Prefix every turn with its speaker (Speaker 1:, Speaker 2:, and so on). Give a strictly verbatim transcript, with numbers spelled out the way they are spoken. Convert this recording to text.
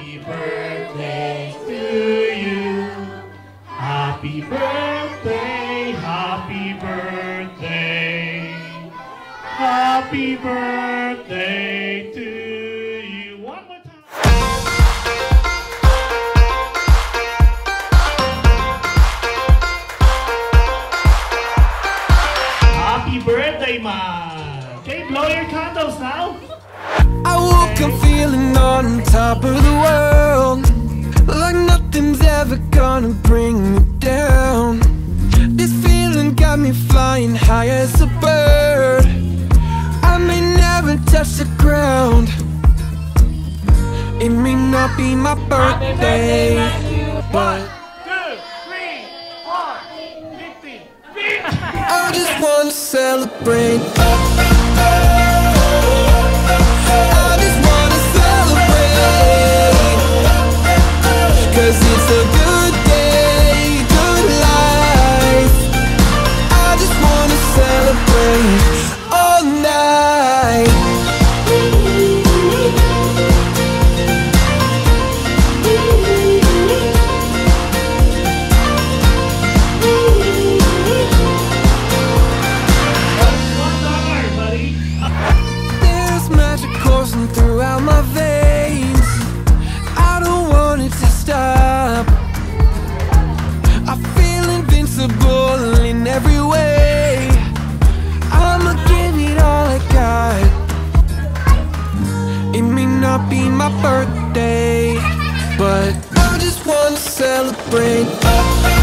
Speaker 1: Happy birthday to you. Happy birthday, happy birthday. Happy birthday to you. One more time. Happy birthday, man. Okay, blow your candles now.
Speaker 2: I woke up feeling on top of the world, like nothing's ever gonna bring me down. This feeling got me flying high as a bird. I may never touch the ground. It may not be my birthday, but I just wanna celebrate. I just wanna celebrate, 'cause it's a good day, good life. I just wanna celebrate all night. There's magic coursing throughout my veins. I don't want it to stop. I feel invincible in every way. I'ma give it all I got. It may not be my birthday, but I just wanna celebrate.